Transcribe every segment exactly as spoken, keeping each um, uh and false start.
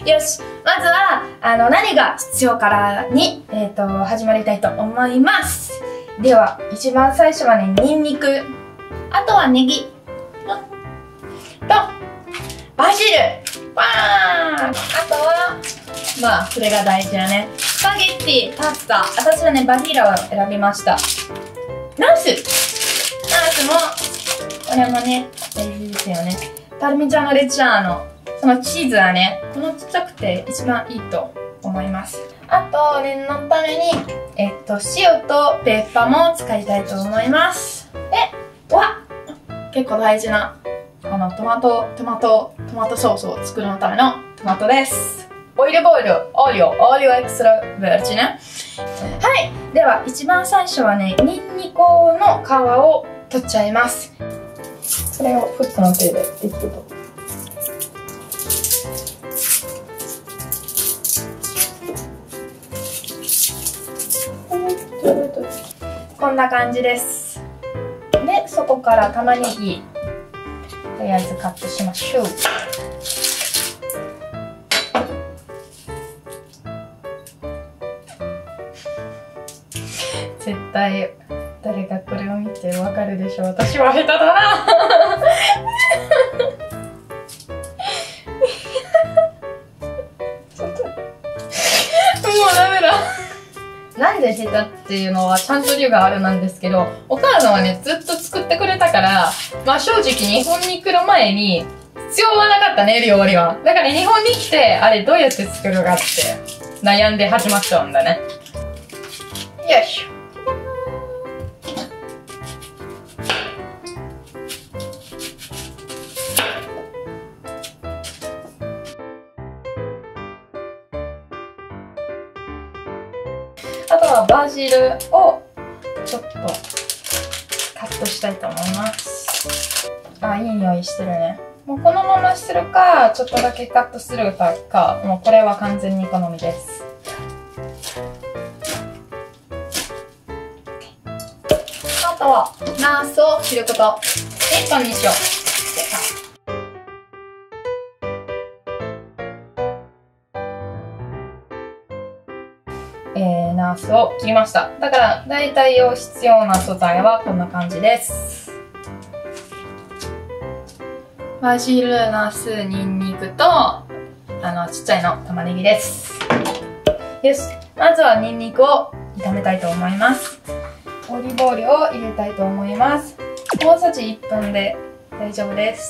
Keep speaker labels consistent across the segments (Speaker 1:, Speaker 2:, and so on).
Speaker 1: よし、まずは、あの、何が必要からに、えっと、始まりたいと思います。では、一番最初はね、ニンニク。あとはネギ。と、バジル。わーん。あとは、まあ、それが大事だね。スパゲッティ、パスタ。私はね、バニラを選びました。ナス。ナスも、これもね、大事ですよね。パルミジャーノレッジャーノ。そのチーズはね、このちっちゃくて一番いいと思います。あと、念のために、えっと、塩とペッパーも使いたいと思います。で、わ結構大事な、このトマト、トマト、トマトソースを作るためのトマトです。オイルボイル、オリオ、オリオエクストラベルジね。はい。では、一番最初はね、ニンニクの皮を取っちゃいます。これをフットの手でいくと。こんな感じです。で、そこから玉ねぎ、とりあえずカットしましょう。絶対誰がこれを見てわかるでしょう。私は下手だな。ちょっともうダメだ。なんで下手っていうのはちゃんと理由があるなんですけど、お母さんはねずっと作ってくれたから、まあ正直日本に来る前に必要はなかったね、料理は。だから日本に来てあれどうやって作るかって悩んで始まっちゃうんだね。よいしょ。あとはバジルをちょっとカットしたいと思います。あ、いい匂いしてるね。もうこのままするか、ちょっとだけカットするか、もうこれは完全に好みです。あとはナスを切ること。で、パンにしよう。えー、ナスを切りました。だから、だいたい必要な素材はこんな感じです。バジル、ナス、ニンニクと、あの、ちっちゃいの玉ねぎです。よし。まずはニンニクを炒めたいと思います。オリーブオイルを入れたいと思います。大さじいっぷんで大丈夫です。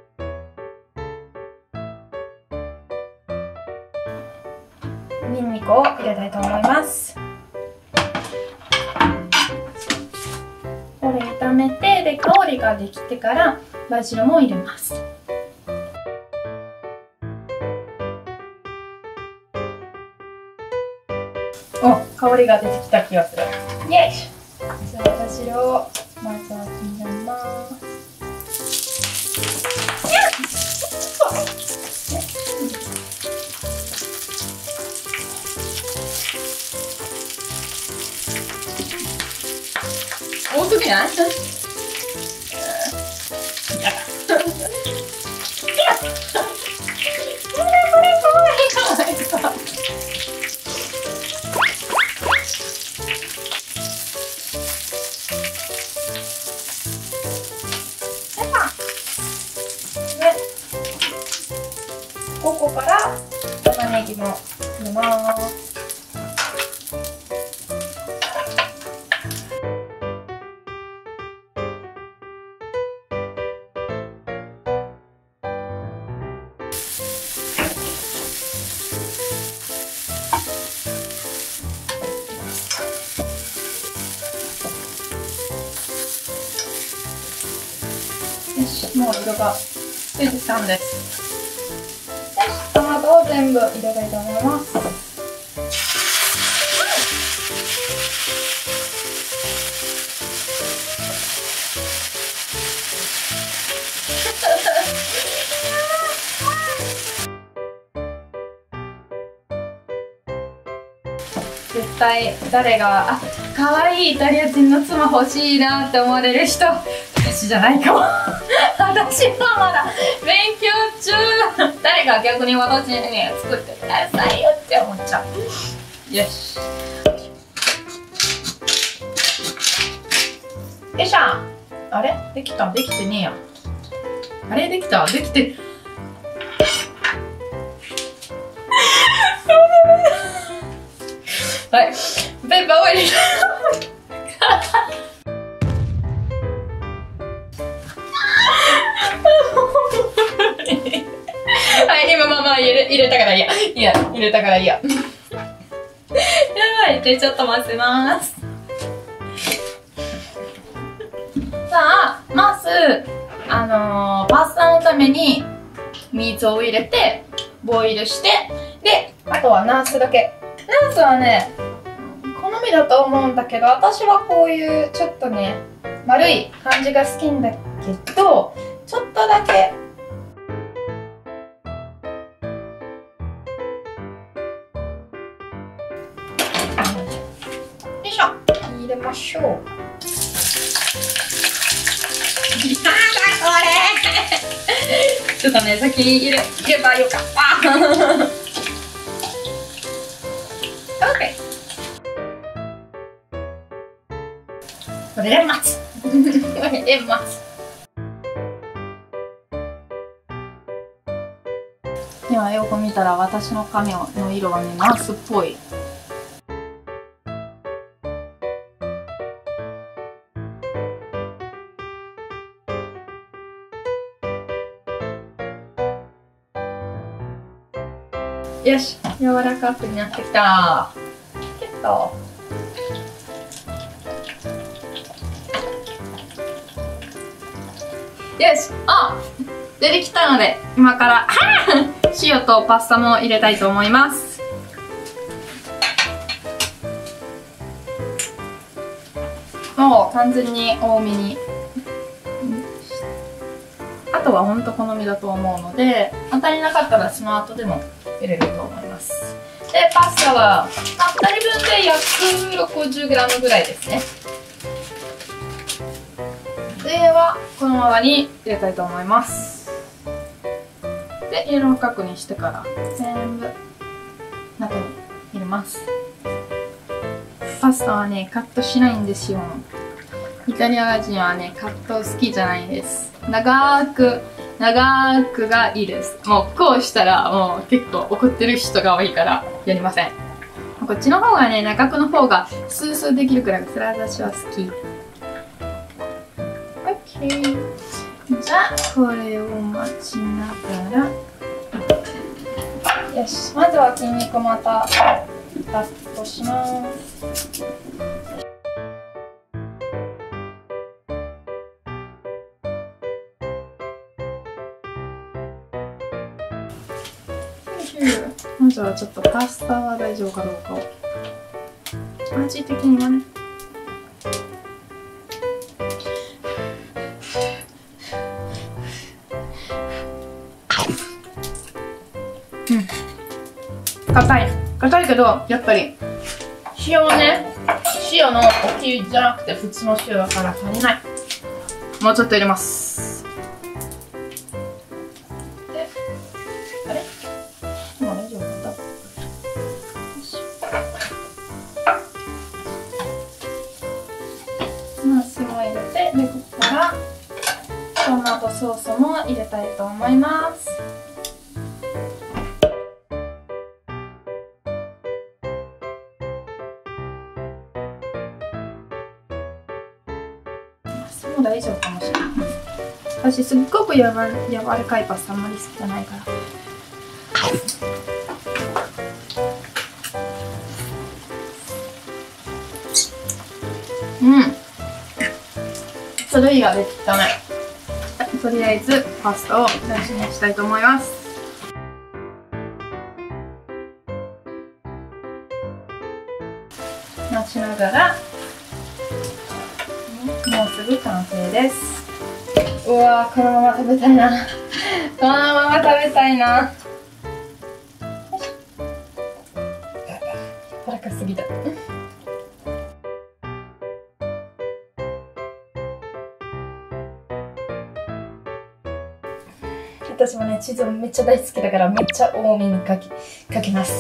Speaker 1: ニンニクを入れたいと思います。これ炒めて、で、香りができてからバジルも入れます。お、香りが出てきた気がする。イエイ！じゃあバジルをまずは入れます。多すぎない？ここから玉ねぎも入れます。よし、もう色がついてきたんです。よし、トマトを全部入れたいと思います。絶対誰が、あ、可愛いイタリア人の妻欲しいなって思われる人、私じゃないかも。私はまだ勉強中。 誰か逆に私にね作ってくださいよって思っちゃう。よしよいしょ。あれできた？できてねえや。あれできた？できてはい、ペーパーを入れたはい、今まあまあ入れ、入れたからいいや。いや、入れたからいいや。やばい、で、ちょっと混ぜます。さあ、まず、あのー、パスタのために水を入れて、ボイルして、で、あとはナースだけ。ナースはね、好みだと思うんだけど、私はこういうちょっとね、丸い感じが好きんだけど、ちょっとだけよいしょ、入れましょう。なんだこれちょっとね、先に入れ、入ればよかった。オッケー。これで待つ。これで待つ。今よく見たら私の髪の色はね、ナースっぽい。よし、柔らかくなってきた。キュッと。よし、あ、出てきたので、今から塩とパスタも入れたいと思います。もう完全に多めに。あとは本当好みだと思うので、足りなかったらその後でも入れると思います。で、パスタはふたりぶんで約 ろくじゅうグラム ぐらいですね。ではこのままに入れたいと思います。で、柔らかくにしてから全部中に入れます。パスタはね、カットしないんですよ。イタリア人はね、カット好きじゃないです。長く長くがいいです。もうこうしたらもう結構怒ってる人が多いからやりません。こっちの方がね、長くの方がスースーできるくらい、それは私は好き。OK。じゃあこれを待ちながら、よし、まずは筋肉またカットします。まずはちょっとパスタは大丈夫かどうかを、味的にはね。うん、硬い硬いけど、やっぱり塩ね、塩の大きいじゃなくて普通の塩だから足りない。もうちょっと入れます。ナスも入れて、で、ここからトマトソースも入れたいと思います。ナスも大丈夫かもしれない。私すっごくやわ柔らかいパスタあんまり好きじゃないから。うん。それ以外できたね。とりあえずパスタを大事にしたいと思います。待ちながら、もうすぐ完成です。うわー、このまま食べたいな。このまま食べたいな。柔らかすぎた。 私もね、チーズめっちゃ大好きだから、めっちゃ多めにかけ、かけます。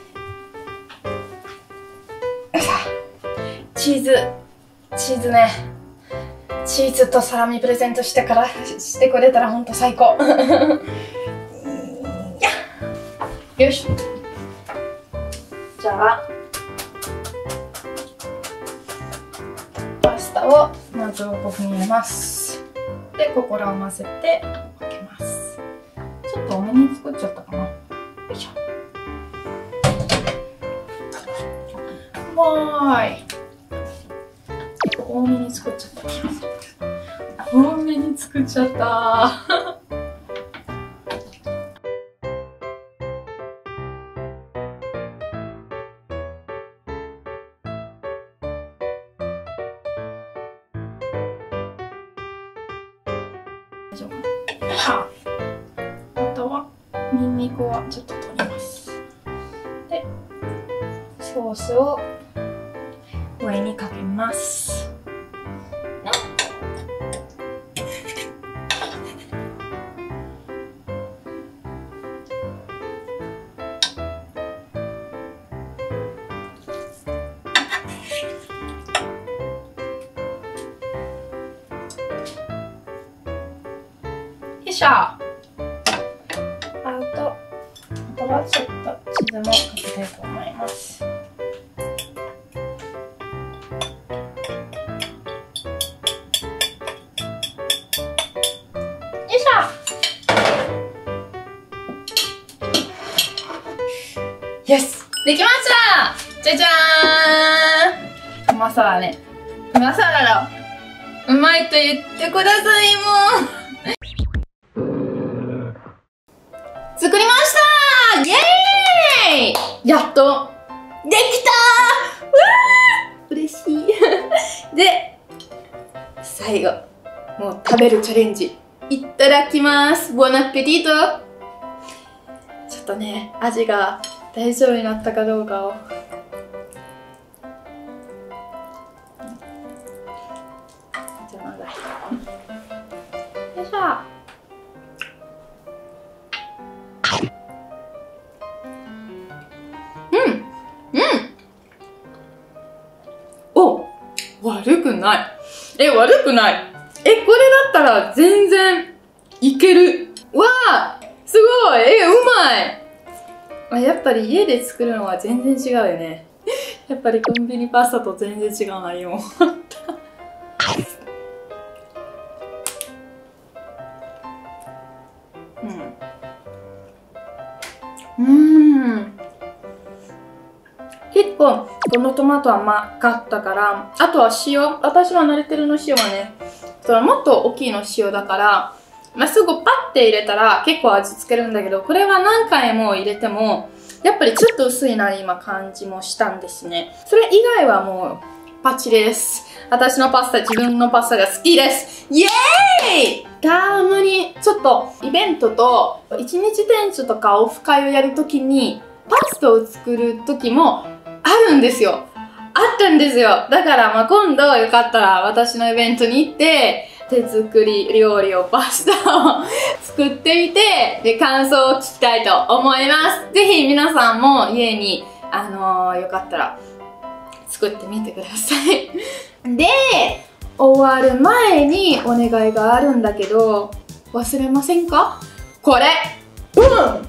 Speaker 1: チーズ、チーズね。チーズとサラミプレゼントしてから、してくれたらほんと最高。よし。じゃあ、パスタをまずここに入れます。で、ここらを混ぜてかけます。ちょっと多めに作っちゃったかな。よいしょ。わーい。多めに作っちゃった。多めに作っちゃった。あとはニンニクはちょっと取ります。で、ソースを上にかけます。よいしょ。あと、あとはちょっとチーズもかけたいと思います。よいしょ。よし、できました。じゃじゃーん。うまそうだね。うまそうだろ。うまいと言ってください、もう。作りましたー！イエーイ！やっとできたー！うわー！嬉しい。で、最後、もう食べるチャレンジ。いただきます。ボナペティート。ちょっとね、味が大丈夫になったかどうかを。じゃあまだ。よいしょ。悪くない。え、悪くない。え、これだったら全然いける。わあ、すごい。え、うまい。あ、やっぱり家で作るのは全然違うよね。やっぱりコンビニパスタと全然違うな、今。うん。うーん。結構このトマトは甘かったから、あとは塩、私は慣れてるの塩はね、そのもっと大きいの塩だから、まあ、すぐパッて入れたら結構味付けるんだけど、これは何回も入れてもやっぱりちょっと薄いな今感じもしたんですね。それ以外はもうパッチリです。私のパスタ、自分のパスタが好きです。イエーイ！たまにちょっとイベントと一日店長とかオフ会をやるときにパスタを作るときもあるんですよ。あったんですよ。だからまあ今度よかったら私のイベントに行って手作り料理をパスタを作ってみて、で感想を聞きたいと思います。ぜひ皆さんも家にあのー、よかったら作ってみてください。で、終わる前にお願いがあるんだけど、忘れませんか？これ！うん！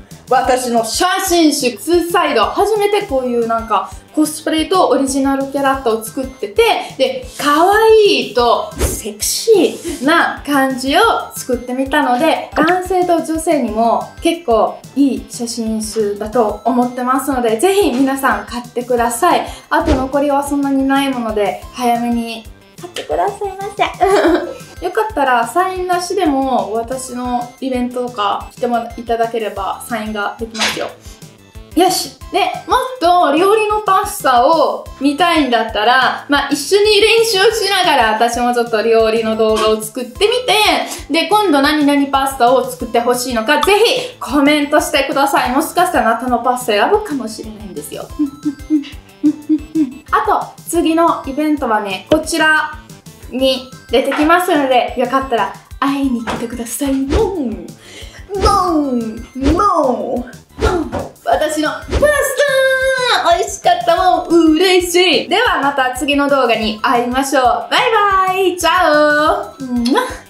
Speaker 1: 私の写真集ツーサイド、初めてこういうなんかコスプレとオリジナルキャラクターを作ってて、で、可愛いとセクシーな感じを作ってみたので、男性と女性にも結構いい写真集だと思ってますので、ぜひ皆さん買ってください。あと残りはそんなにないもので、早めに買ってくださいませ。よかったらサインなしでも私のイベントとか来てもいただければサインができますよ。よし。で、もっと料理のパスタを見たいんだったら、まあ、一緒に練習しながら私もちょっと料理の動画を作ってみて、で、今度何々パスタを作ってほしいのか、ぜひコメントしてください。もしかしたらあなたのパスタ選ぶかもしれないんですよ。あと、次のイベントはね、こちらに出てきますので、よかったら会いに来てください。うん、 もうもう私のパスタ美味しかったもん嬉しい。ではまた次の動画に会いましょう。バイバイチャオ。